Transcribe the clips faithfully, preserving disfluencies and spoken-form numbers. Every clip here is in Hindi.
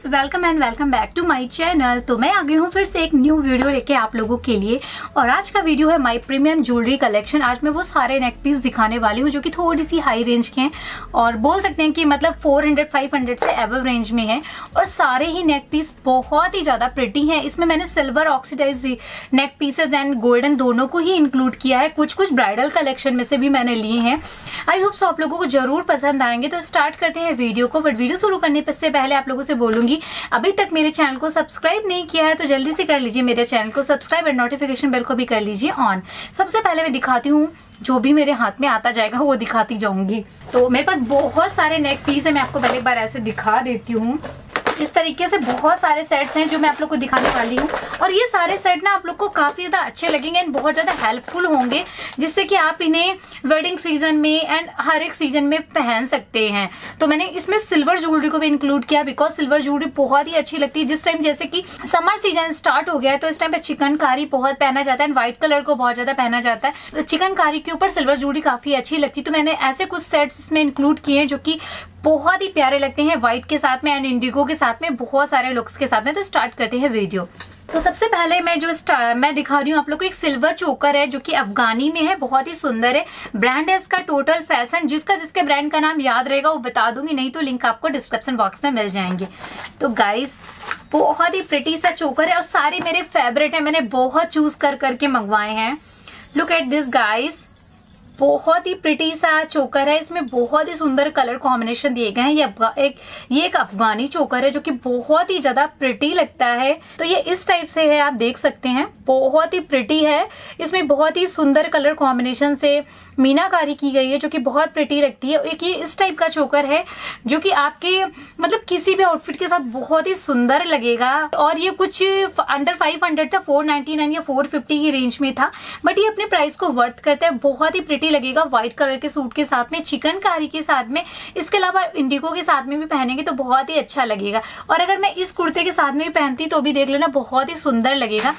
Welcome and welcome back to my channel. तो मैं आ गई हूँ फिर से एक न्यू वीडियो लेके आप लोगों के लिए। और आज का वीडियो है माय प्रीमियम ज्वेलरी कलेक्शन। आज मैं वो सारे नेक पीस दिखाने वाली हूँ जो कि थोड़ी सी हाई रेंज के हैं और बोल सकते हैं कि मतलब चार सौ पाँच सौ से एबव रेंज में है। और सारे ही नेक पीस बहुत ही ज्यादा प्रिटी हैं। इसमें मैंने silver oxidised neck pieces and golden दोनों को ही इंक्लूड किया है। कुछ कुछ ब्राइडल कलेक्शन में से भी मैंने लिए हैं। आई होप सो आप लोगों को जरूर पसंद आएंगे। तो स्टार्ट करते हैं वीडियो को। बट वीडियो शुरू करने से पहले आप लोगों से बोलूंगी, अभी तक मेरे चैनल को सब्सक्राइब नहीं किया है तो जल्दी से कर लीजिए मेरे चैनल को सब्सक्राइब और नोटिफिकेशन बेल को भी कर लीजिए ऑन। सबसे पहले मैं दिखाती हूँ, जो भी मेरे हाथ में आता जाएगा वो दिखाती जाऊंगी। तो मेरे पास बहुत सारे नेक पीस है। मैं आपको पहले एक बार ऐसे दिखा देती हूँ। इस तरीके से बहुत सारे सेट्स हैं जो मैं आप लोग को दिखाने वाली हूँ। और ये सारे सेट ना आप लोग को काफी ज्यादा अच्छे लगेंगे एंड बहुत ज्यादा हेल्पफुल होंगे, जिससे कि आप इन्हें वेडिंग सीजन में एंड हर एक सीजन में पहन सकते हैं। तो मैंने इसमें सिल्वर ज्वेलरी को भी इंक्लूड किया बिकॉज सिल्वर ज्वेलरी बहुत ही अच्छी लगती है। जिस टाइम जैसे कि समर सीजन स्टार्ट हो गया है तो इस टाइम पे चिकनकारी बहुत पहना जाता है एंड व्हाइट कलर को बहुत ज्यादा पहना जाता है। चिकनकारी के ऊपर सिल्वर ज्वेलरी काफी अच्छी लगती है। तो मैंने ऐसे कुछ सेट्स इसमें इंक्लूड किए हैं जो कि बहुत ही प्यारे लगते हैं व्हाइट के साथ में एंड इंडिगो के साथ में, बहुत सारे लुक्स के साथ में। तो स्टार्ट करते हैं वीडियो। तो सबसे पहले मैं जो मैं दिखा रही हूँ आप लोग को एक सिल्वर चोकर है जो कि अफगानी में है, बहुत ही सुंदर है। ब्रांड है इसका टोटल फैशन। जिसका जिसके ब्रांड का नाम याद रहेगा वो बता दूंगी, नहीं तो लिंक आपको डिस्क्रिप्शन बॉक्स में मिल जाएंगे। तो गाइस बहुत ही प्रिटी सा चोकर है और सारे मेरे फेवरेट है। मैंने बहुत चूज कर करके मंगवाए हैं। लुक एट दिस गाइस, बहुत ही प्रिटी सा चोकर है। इसमें बहुत ही सुंदर कलर कॉम्बिनेशन दिए गए हैं। ये एक ये एक अफगानी चोकर है जो कि बहुत ही ज्यादा प्रिटी लगता है। तो ये इस टाइप से है, आप देख सकते हैं, बहुत ही प्रिटी है। इसमें बहुत ही सुंदर कलर कॉम्बिनेशन से मीनाकारी की गई है जो कि बहुत प्रिटी लगती है। एक ये इस टाइप का चोकर है जो कि आपके मतलब किसी भी आउटफिट के साथ बहुत ही सुंदर लगेगा। और ये कुछ अंडर फाइव हंड्रेड था, फोर नाइनटी नाइन या फोर फिफ्टी की रेंज में था, बट ये अपने प्राइस को वर्थ करता है। बहुत ही प्रिटी लगेगा व्हाइट कलर के सूट के साथ में, चिकनकारी के साथ में, इसके अलावा इंडिगो के साथ में भी पहनेंगे तो बहुत ही अच्छा लगेगा। और अगर मैं इस कुर्ते के साथ में भी पहनती तो भी देख लेना, बहुत ही सुंदर लगेगा।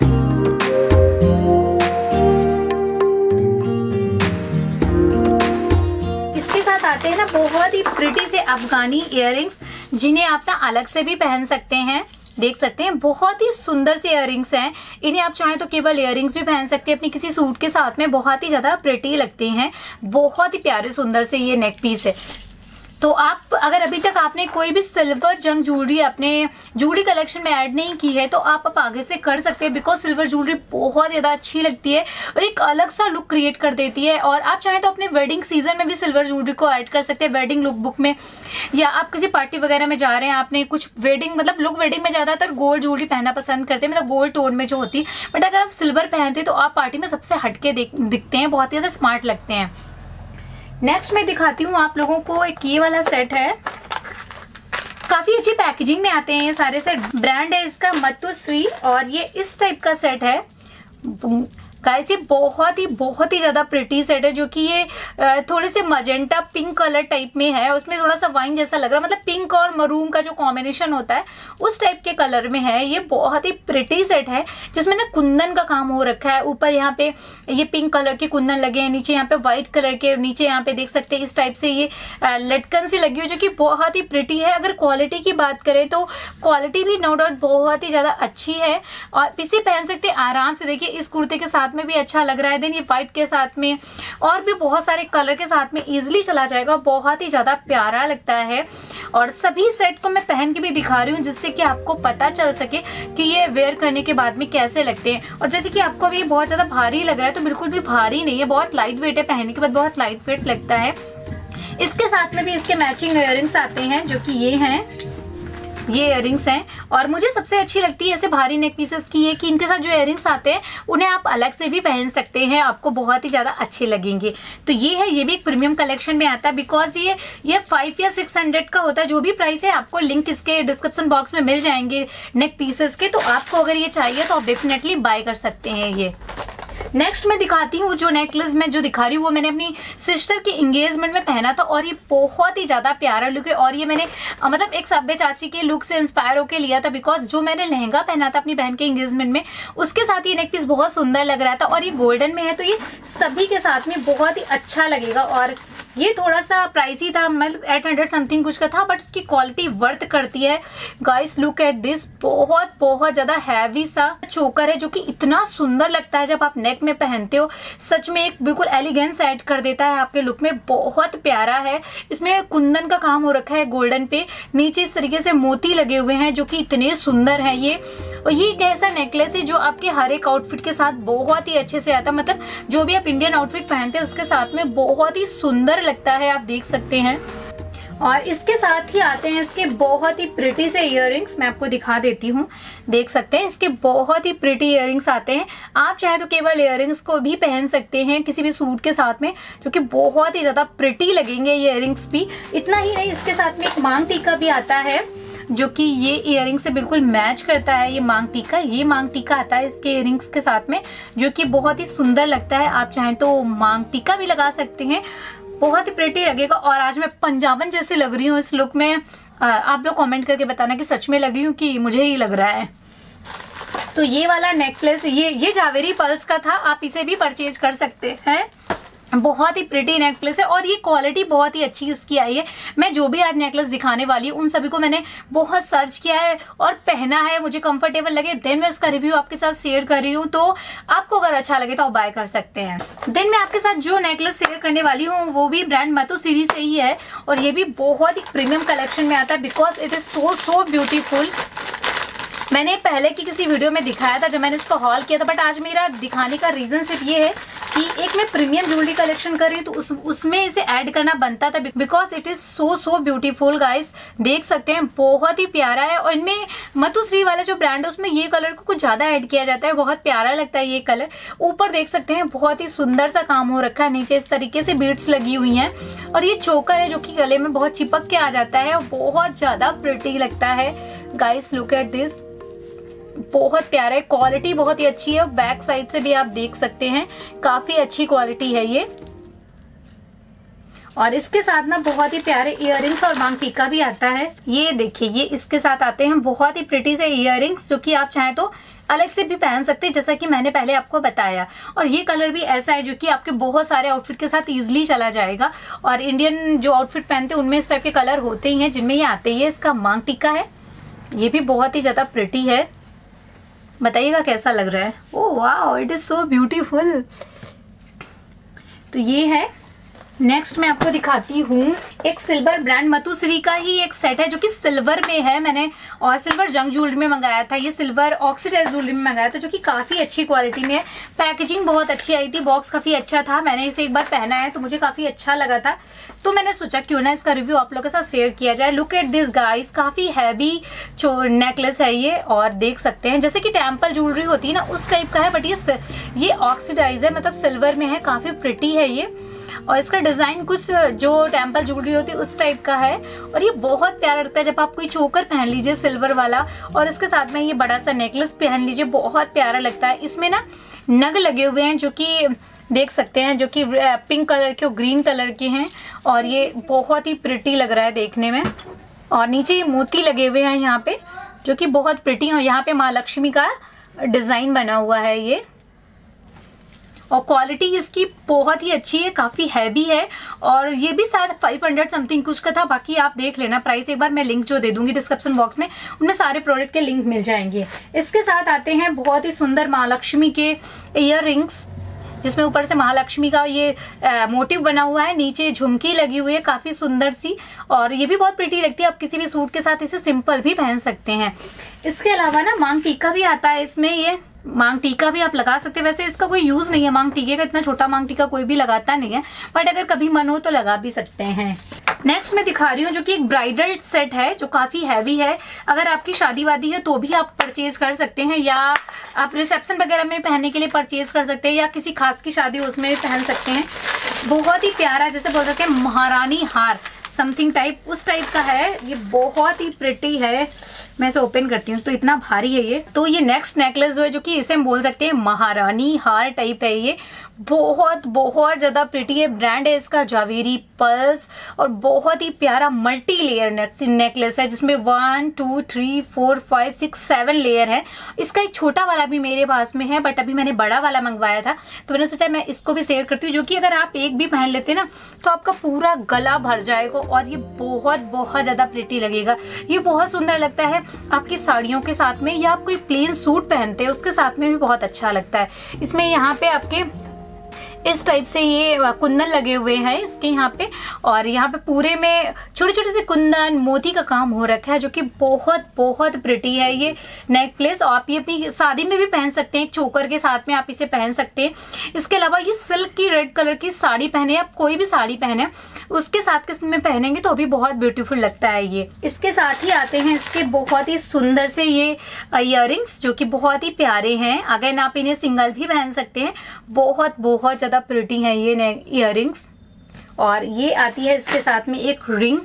आते हैं ना बहुत ही प्रिटी से अफगानी इयररिंग्स, जिन्हें आप ना अलग से भी पहन सकते हैं। देख सकते हैं बहुत ही सुंदर से इयररिंग्स हैं। इन्हें आप चाहें तो केवल इयररिंग्स भी पहन सकते हैं अपनी किसी सूट के साथ में, बहुत ही ज्यादा प्रिटी लगते हैं। बहुत ही प्यारे सुंदर से ये नेक पीस है। तो आप अगर अभी तक आपने कोई भी सिल्वर जंग ज्वेलरी अपने ज्वेलरी कलेक्शन में ऐड नहीं की है तो आप अब आगे से कर सकते हैं बिकॉज सिल्वर ज्वेलरी बहुत ज्यादा अच्छी लगती है और एक अलग सा लुक क्रिएट कर देती है। और आप चाहें तो अपने वेडिंग सीजन में भी सिल्वर ज्वेलरी को ऐड कर सकते हैं वेडिंग लुक बुक में, या आप किसी पार्टी वगैरह में जा रहे हैं, आपने कुछ वेडिंग मतलब लोग वेडिंग में ज्यादातर गोल्ड ज्वेलरी पहनना पसंद करते हैं, मतलब गोल्ड टोन में जो होती है। बट अगर आप सिल्वर पहनते हैं तो आप पार्टी में सबसे हटके दिखते हैं, बहुत ही ज्यादा स्मार्ट लगते हैं। नेक्स्ट मैं दिखाती हूँ आप लोगों को एक ये वाला सेट है। काफी अच्छी पैकेजिंग में आते हैं ये सारे सेट। ब्रांड है इसका मतुश्री और ये इस टाइप का सेट है। गाइस ये बहुत ही बहुत ही ज्यादा प्रिटी सेट है जो कि ये थोड़े से मजेंटा पिंक कलर टाइप में है। उसमें थोड़ा सा वाइन जैसा लग रहा है, मतलब पिंक और मरून का जो कॉम्बिनेशन होता है उस टाइप के कलर में है। ये बहुत ही प्रिटी सेट है जिसमें ना कुंदन का काम हो रखा है। ऊपर यहाँ पे ये पिंक कलर के कुंदन लगे हैं, नीचे यहाँ पे व्हाइट कलर के, नीचे यहाँ पे देख सकते हैं इस टाइप से ये लटकन सी लगी हुई जो कि बहुत ही प्रिटी है। अगर क्वालिटी की बात करें तो क्वालिटी भी नो डाउट बहुत ही ज्यादा अच्छी है और इसे पहन सकते हैं आराम से। देखिए इस कुर्ते के साथ में भी अच्छा लग रहा है, देन ये व्हाइट के साथ में और भी बहुत सारे कलर के साथ में इजीली चला जाएगा, बहुत ही ज्यादा प्यारा लगता है। और सभी सेट को मैं पहन के भी दिखा रही हूँ जिससे कि आपको पता चल सके कि ये वेयर करने के बाद में कैसे लगते हैं। और जैसे कि आपको अभी बहुत ज्यादा भारी लग रहा है तो बिल्कुल भी भारी नहीं है, बहुत लाइट वेट है, पहनने के बाद बहुत लाइट वेट लगता है। इसके साथ में भी इसके मैचिंग इयररिंग्स आते हैं जो कि ये हैं, ये इयररिंग्स हैं। और मुझे सबसे अच्छी लगती है ऐसे भारी नेक पीसेस की ये कि इनके साथ जो इयररिंग्स आते हैं उन्हें आप अलग से भी पहन सकते हैं, आपको बहुत ही ज्यादा अच्छे लगेंगे। तो ये है, ये भी एक प्रीमियम कलेक्शन में आता है बिकॉज ये ये फाइव या सिक्स हंड्रेड का होता है। जो भी प्राइस है आपको लिंक इसके डिस्क्रिप्शन बॉक्स में मिल जाएंगे नेक पीसेस के। तो आपको अगर ये चाहिए तो आप डेफिनेटली बाय कर सकते हैं ये। नेक्स्ट मैं दिखाती हूँ जो नेकलेस मैं जो दिखा रही हूँ वो मैंने अपनी सिस्टर के एंगेजमेंट में पहना था और ये बहुत ही ज्यादा प्यारा लुक है। और ये मैंने मतलब एक सभ्य चाची के लुक से इंस्पायर होकर लिया था बिकॉज जो मैंने लहंगा पहना था अपनी बहन के एंगेजमेंट में उसके साथ ये नेक पीस बहुत सुंदर लग रहा था। और ये गोल्डन में है तो ये सभी के साथ में बहुत ही अच्छा लगेगा। और ये थोड़ा सा प्राइसी था, मतलब एट हंड्रेड समथिंग कुछ का था, बट उसकी क्वालिटी वर्थ करती है। गाइस लुक एट दिस, बहुत बहुत ज्यादा हैवी सा चोकर है जो कि इतना सुंदर लगता है जब आप नेक में पहनते हो। सच में एक बिल्कुल एलिगेंस ऐड कर देता है आपके लुक में, बहुत प्यारा है। इसमें कुंदन का काम हो रखा है गोल्डन पे, नीचे इस तरीके से मोती लगे हुए हैं जो कि इतने सुंदर है ये। और ये एक ऐसा नेकलेस है जो आपके हर एक आउटफिट के साथ बहुत ही अच्छे से आता है, मतलब जो भी आप इंडियन आउटफिट पहनते हैं उसके साथ में बहुत ही सुंदर लगता है, आप देख सकते हैं। और इसके साथ ही आते हैं इसके बहुत ही प्रिटी से इयररिंग्स, मैं आपको दिखा देती हूँ। देख सकते हैं इसके बहुत ही प्रिटी इयररिंग्स आते हैं। आप चाहे तो केवल इयररिंग्स को भी पहन सकते हैं किसी भी सूट के साथ में, जो कि बहुत ही ज्यादा प्रिटी लगेंगे ये इयररिंग्स भी। इतना ही नहीं, इसके साथ में एक मांग टीका भी आता है जो कि ये इयररिंग से बिल्कुल मैच करता है। ये मांग टीका, ये मांग टीका आता है इसके इयररिंग्स के साथ में, जो कि बहुत ही सुंदर लगता है। आप चाहें तो मांग टीका भी लगा सकते हैं, बहुत ही प्रिटी लगेगा। और आज मैं पंजाबन जैसी लग रही हूँ इस लुक में। आप लोग कमेंट करके बताना कि सच में लग रही हूँ कि मुझे ही लग रहा है। तो ये वाला नेकलेस, ये ये जावेरी पर्ल्स का था, आप इसे भी परचेज कर सकते हैं। बहुत ही प्रिटी नेकलेस है और ये क्वालिटी बहुत ही अच्छी इसकी आई है। मैं जो भी आज नेकलेस दिखाने वाली हूँ उन सभी को मैंने बहुत सर्च किया है और पहना है, मुझे कंफर्टेबल लगे, देन मैं इसका रिव्यू आपके साथ शेयर कर रही हूँ। तो आपको अगर अच्छा लगे तो आप बाय कर सकते हैं। देन मैं आपके साथ जो नेकलेस शेयर करने वाली हूँ वो भी ब्रांड मतु सीरीज से ही है और ये भी बहुत ही प्रीमियम कलेक्शन में आता है, because it is so so beautiful. मैंने पहले की किसी वीडियो में दिखाया था जब मैंने इसको हॉल किया था, बट आज मेरा दिखाने का रीजन सिर्फ ये है कि एक मैं प्रीमियम ज्वेलरी कलेक्शन कर रही हूँ तो उस, उसमें इसे ऐड करना बनता था, because it is so so beautiful. Guys देख सकते हैं बहुत ही प्यारा है। और इनमें मतुश्री वाला जो ब्रांड है उसमें ये कलर को कुछ ज्यादा ऐड किया जाता है, बहुत प्यारा लगता है ये कलर। ऊपर देख सकते हैं बहुत ही सुंदर सा काम हो रखा है, नीचे इस तरीके से बीड्स लगी हुई हैं और ये चोकर है जो कि गले में बहुत चिपक के आ जाता है और बहुत ज्यादा प्रिटी लगता है। गाइस लुक एट दिस, बहुत प्यारा है, क्वालिटी बहुत ही अच्छी है। बैक साइड से भी आप देख सकते हैं काफी अच्छी क्वालिटी है ये। और इसके साथ ना बहुत ही प्यारे इयररिंग्स और मांग टीका भी आता है। ये देखिए, ये इसके साथ आते हैं बहुत ही प्रिटी से इयररिंग्स जो कि आप चाहें तो अलग से भी पहन सकते हैं, जैसा कि मैंने पहले आपको बताया। और ये कलर भी ऐसा है जो कि आपके बहुत सारे आउटफिट के साथ इजीली चला जाएगा। और इंडियन जो आउटफिट पहनते हैं उनमें इस टाइप के कलर होते ही हैं जिनमें ये आते ही है। इसका मांग टीका है, ये भी बहुत ही ज्यादा प्रिटी है, बताइएगा कैसा लग रहा है। Oh wow, it is so beautiful. तो ये है। नेक्स्ट मैं आपको दिखाती हूँ एक सिल्वर ब्रांड मतुश्री का ही एक सेट है जो कि सिल्वर में है। मैंने और सिल्वर जंग ज्वेलरी में मंगाया था, ये सिल्वर ऑक्सीडाइज ज्वेलरी में मंगाया था जो कि काफी अच्छी क्वालिटी में है। पैकेजिंग बहुत अच्छी आई थी, बॉक्स काफी अच्छा था। मैंने इसे एक बार पहना है तो मुझे काफी अच्छा लगा था, तो मैंने सोचा क्यों ना इसका रिव्यू आप लोगों के साथ शेयर किया जाए। लुक एट दिस गाइस, काफी हैवी नेकलेस है ये और देख सकते हैं जैसे कि टेम्पल ज्वेलरी होती है ना उस टाइप का है, बट ये ये ऑक्सीडाइज है, मतलब सिल्वर में है, काफी प्रिटी है ये। और इसका डिजाइन कुछ जो टेम्पल ज्वेलरी होती है उस टाइप का है और ये बहुत प्यारा लगता है जब आप कोई चोकर पहन लीजिए सिल्वर वाला और इसके साथ में ये बड़ा सा नेकलेस पहन लीजिए, बहुत प्यारा लगता है। इसमें ना नग लगे हुए हैं जो कि देख सकते हैं, जो कि पिंक कलर के और ग्रीन कलर के हैं और ये बहुत ही प्रिटी लग रहा है देखने में। और नीचे ये मोती लगे हुए हैं यहाँ पे जो कि बहुत प्रिटी है। यहाँ पे माँ लक्ष्मी का डिजाइन बना हुआ है ये, और क्वालिटी इसकी बहुत ही अच्छी है, काफी हैवी है। और ये भी शायद फाइव हंड्रेड समथिंग कुछ का था, बाकी आप देख लेना प्राइस एक बार, मैं लिंक जो दे दूंगी डिस्क्रिप्शन बॉक्स में, उनमें सारे प्रोडक्ट के लिंक मिल जाएंगे। इसके साथ आते हैं बहुत ही सुंदर महालक्ष्मी के इयर रिंग्स जिसमें ऊपर से महालक्ष्मी का ये आ, मोटिव बना हुआ है, नीचे झुमकी लगी हुई है काफी सुंदर सी, और ये भी बहुत प्रिटी लगती है। आप किसी भी सूट के साथ इसे सिंपल भी पहन सकते हैं। इसके अलावा ना मांग टीका भी आता है इसमें, ये मांग टीका भी आप लगा सकते हैं। वैसे इसका कोई यूज नहीं है मांग टीके का, इतना छोटा मांग टीका कोई भी लगाता नहीं है, बट अगर कभी मन हो तो लगा भी सकते हैं। नेक्स्ट मैं दिखा रही हूँ जो कि एक ब्राइडल सेट है जो काफी हैवी है। अगर आपकी शादी वादी है तो भी आप परचेज कर सकते हैं, या आप रिसेप्शन वगैरह में पहनने के लिए परचेज कर सकते हैं, या किसी खास की शादी हो उसमें भी पहन सकते हैं। बहुत ही प्यारा, जैसे बोल सकते हैं महारानी हार समथिंग टाइप, उस टाइप का है ये, बहुत ही प्रिटी है। मैं इसे ओपन करती हूँ तो इतना भारी है ये। तो ये नेक्स्ट नेकलेस जो है, जो कि इसे हम बोल सकते हैं महारानी हार टाइप है, ये बहुत बहुत ज्यादा प्रिटी है। ब्रांड है इसका जावेरी पर्ल्स और बहुत ही प्यारा मल्टी लेयर नेकलेस है जिसमें one two three four five six seven layer है। इसका एक छोटा वाला भी मेरे पास में है, बट अभी मैंने बड़ा वाला मंगवाया था तो मैंने सोचा मैं इसको भी शेयर करती हूँ, जो कि अगर आप एक भी पहन लेते ना तो आपका पूरा गला भर जाएगा और ये बहुत बहुत ज्यादा प्रिटी लगेगा। ये बहुत सुंदर लगता है आपकी साड़ियों के साथ में, या आप कोई प्लेन सूट पहनते हैं उसके साथ में भी बहुत अच्छा लगता है। इसमें यहाँ पे आपके इस टाइप से ये कुंदन लगे हुए हैं इसके यहाँ पे, और यहाँ पे पूरे में छोटे छोटे से कुंदन मोती का काम हो रखा है, जो कि बहुत बहुत प्रिटी है ये नेकलेस। और आप ये अपनी शादी में भी पहन सकते हैं, चोकर के साथ में आप इसे पहन सकते हैं। इसके अलावा ये सिल्क की रेड कलर की साड़ी पहने, आप कोई भी साड़ी पहने उसके साथ के में पहनेंगे तो भी बहुत ब्यूटीफुल लगता है ये। इसके साथ ही आते हैं इसके बहुत ही सुंदर से ये इयररिंग्स, जो कि बहुत ही प्यारे हैं। अगर आप इन्हें सिंगल भी पहन सकते हैं, बहुत बहुत ज्यादा प्रिटी है ये इयररिंग्स। और ये आती है इसके साथ में एक रिंग।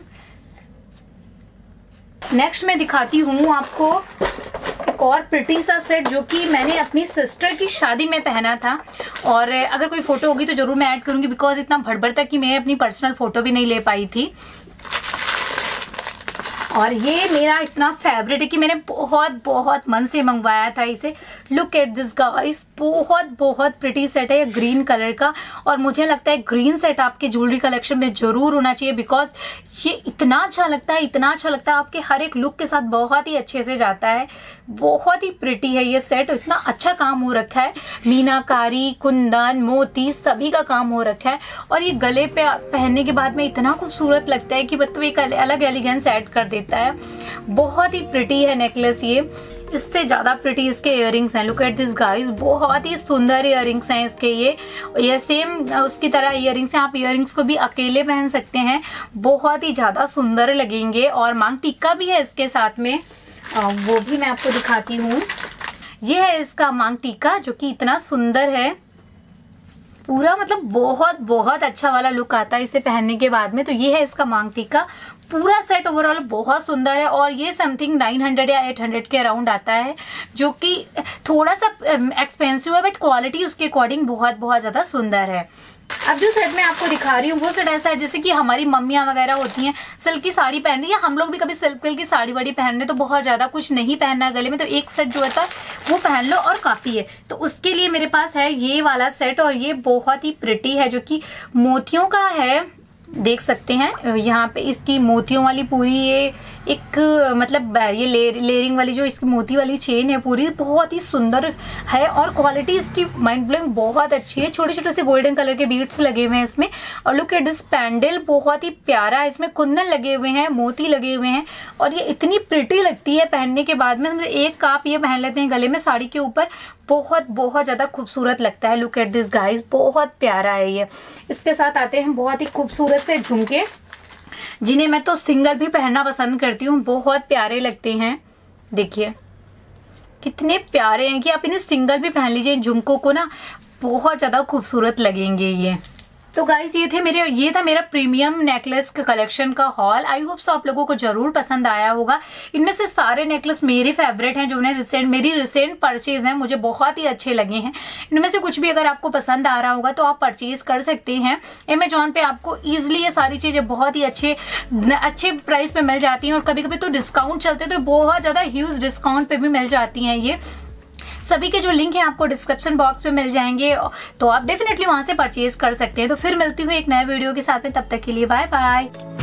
नेक्स्ट मैं दिखाती हूँ आपको एक और प्रिटी सा सेट, जो कि मैंने अपनी सिस्टर की शादी में पहना था। और अगर कोई फोटो होगी तो जरूर मैं ऐड करूंगी, बिकॉज इतना भड़बड़ तक कि मैं अपनी पर्सनल फोटो भी नहीं ले पाई थी। और ये मेरा इतना फेवरेट है कि मैंने बहुत बहुत मन से मंगवाया था इसे। लुक एट दिस गाइस, बहुत बहुत प्रिटी सेट है ग्रीन कलर का, और मुझे लगता है ग्रीन सेट आपके ज्वेलरी कलेक्शन में जरूर होना चाहिए, बिकॉज ये इतना अच्छा लगता है, इतना अच्छा लगता है, आपके हर एक लुक के साथ बहुत ही अच्छे से जाता है। बहुत ही प्रिटी है ये सेट, इतना अच्छा काम हो रखा है, मीनाकारी कुंदन मोती सभी का काम हो रखा है। और ये गले पे पहनने के बाद में इतना खूबसूरत लगता है कि मतलब एक अलग एलिगेंस ऐड कर देता है। बहुत ही प्रिटी है नेकलेस ये, इससे ज्यादा प्रिटी इसके इयररिंग्स हैं। लुक एट दिस गाइस, बहुत ही सुंदर इयररिंग्स हैं इसके। ये ये सेम उसकी तरह इयररिंग्स हैं, आप इयररिंग्स को भी अकेले पहन सकते हैं, बहुत ही ज्यादा सुंदर लगेंगे। और मांग टिक्का भी है इसके साथ में, वो भी मैं आपको दिखाती हूँ। ये है इसका मांग टिक्का, जो कि इतना सुंदर है, पूरा मतलब बहुत बहुत अच्छा वाला लुक आता है इसे पहनने के बाद में। तो ये है इसका मांग टिक्का, पूरा सेट ओवरऑल बहुत सुंदर है। और ये समथिंग नाइन हंड्रेड या एट हंड्रेड के अराउंड आता है, जो कि थोड़ा सा एक्सपेंसिव है, बट क्वालिटी उसके अकॉर्डिंग बहुत बहुत ज्यादा सुंदर है। अब जो सेट मैं आपको दिखा रही हूँ वो सेट ऐसा है जैसे कि हमारी मम्मियाँ वगैरह होती हैं सिल्क की साड़ी पहन रही है, हम लोग भी कभी सिल्क की साड़ी वाड़ी पहन रहे तो बहुत ज्यादा कुछ नहीं पहनना गले में, तो एक सेट जो होता है वो पहन लो और काफी है। तो उसके लिए मेरे पास है ये वाला सेट, और ये बहुत ही प्रिटी है, जो कि मोतियों का है, देख सकते हैं यहाँ पे इसकी मोतियों वाली पूरी ये एक मतलब ये ले, लेयरिंग वाली जो इसकी मोती वाली चेन है पूरी बहुत ही सुंदर है। और क्वालिटी इसकी माइंड ब्लोइंग बहुत अच्छी है, छोटे छोटे से गोल्डन कलर के बीड्स लगे हुए हैं इसमें। और लुक एट दिस पैंडल, बहुत ही प्यारा है, इसमें कुंदन लगे हुए हैं, मोती लगे हुए हैं, और ये इतनी प्रिटी लगती है पहनने के बाद में। एक आप ये पहन लेते हैं गले में साड़ी के ऊपर, बहुत बहुत ज्यादा खूबसूरत लगता है। लुक एट दिस गाइस, बहुत प्यारा है ये। इसके साथ आते हैं बहुत ही खूबसूरत से झुमके, जिन्हें मैं तो सिंगल भी पहनना पसंद करती हूँ, बहुत प्यारे लगते हैं। देखिए कितने प्यारे हैं कि आप इन्हें सिंगल भी पहन लीजिए, झुमकों को ना बहुत ज्यादा खूबसूरत लगेंगे ये। तो गाइस ये थे मेरे ये था मेरा प्रीमियम नेकलेस का कलेक्शन का हॉल। आई होप सो आप लोगों को जरूर पसंद आया होगा। इनमें से सारे नेकलेस मेरे फेवरेट हैं, जो उन्हें रिसेंट मेरी रिसेंट परचेज हैं, मुझे बहुत ही अच्छे लगे हैं। इनमें से कुछ भी अगर आपको पसंद आ रहा होगा तो आप परचेज कर सकते हैं। अमेजॉन पे आपको ईजिली ये सारी चीजें बहुत ही अच्छे अच्छे प्राइस पे मिल जाती हैं, और कभी कभी तो डिस्काउंट चलते तो बहुत ज्यादा ह्यूज डिस्काउंट पे भी मिल जाती हैं। ये सभी के जो लिंक है आपको डिस्क्रिप्शन बॉक्स पे मिल जाएंगे, तो आप डेफिनेटली वहां से परचेज कर सकते हैं। तो फिर मिलती हूँ एक नए वीडियो के साथ में, तब तक के लिए बाय बाय।